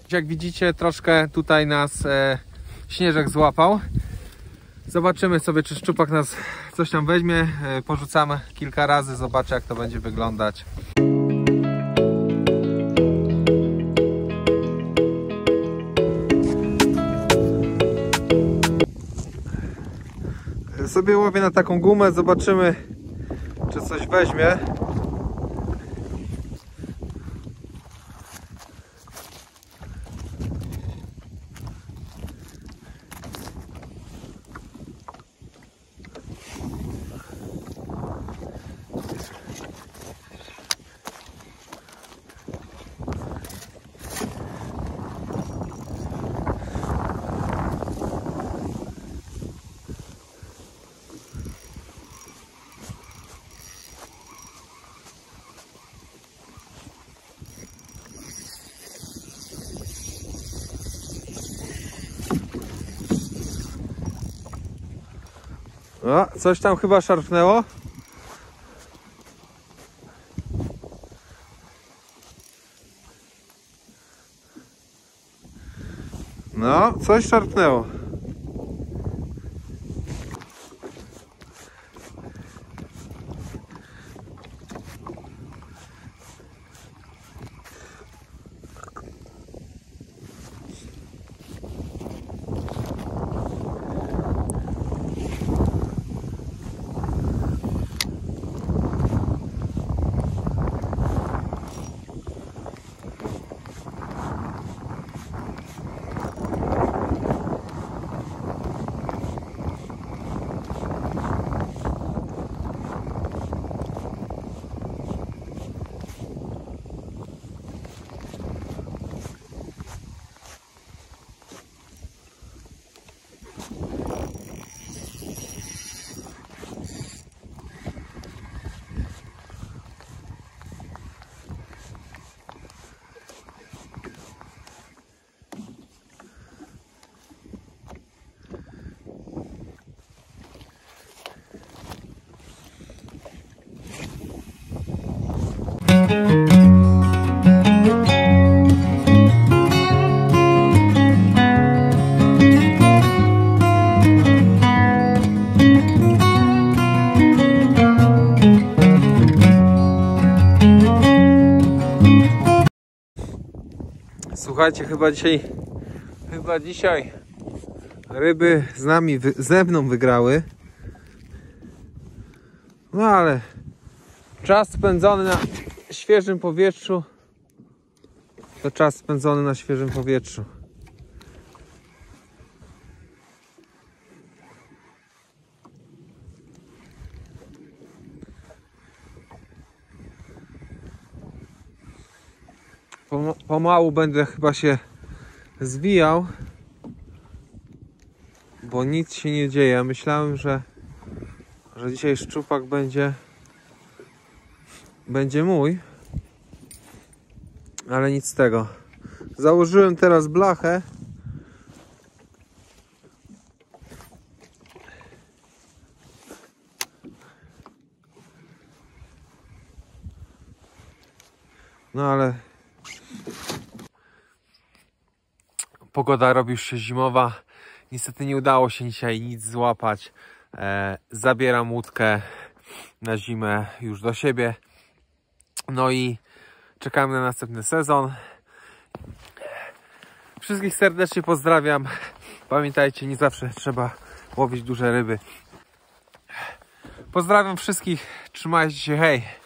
Jak widzicie, troszkę tutaj nas śnieżek złapał. Zobaczymy sobie, czy szczupak nas coś tam weźmie. Porzucamy kilka razy, zobaczę, jak to będzie wyglądać. Sobie łowię na taką gumę, zobaczymy, czy coś weźmie. O, coś tam chyba szarpnęło. No, coś szarpnęło. Słuchajcie, chyba dzisiaj ryby ze mną wygrały. No ale czas spędzony na świeżym powietrzu to czas spędzony na świeżym powietrzu. Pomału będę chyba się zwijał, bo nic się nie dzieje. Myślałem, że dzisiaj szczupak będzie mój, ale nic z tego. Założyłem teraz blachę. No ale pogoda robi już się zimowa. Niestety nie udało się dzisiaj nic złapać. Zabieram łódkę na zimę już do siebie. No i czekamy na następny sezon. Wszystkich serdecznie pozdrawiam. Pamiętajcie, nie zawsze trzeba łowić duże ryby. Pozdrawiam wszystkich. Trzymajcie się, hej!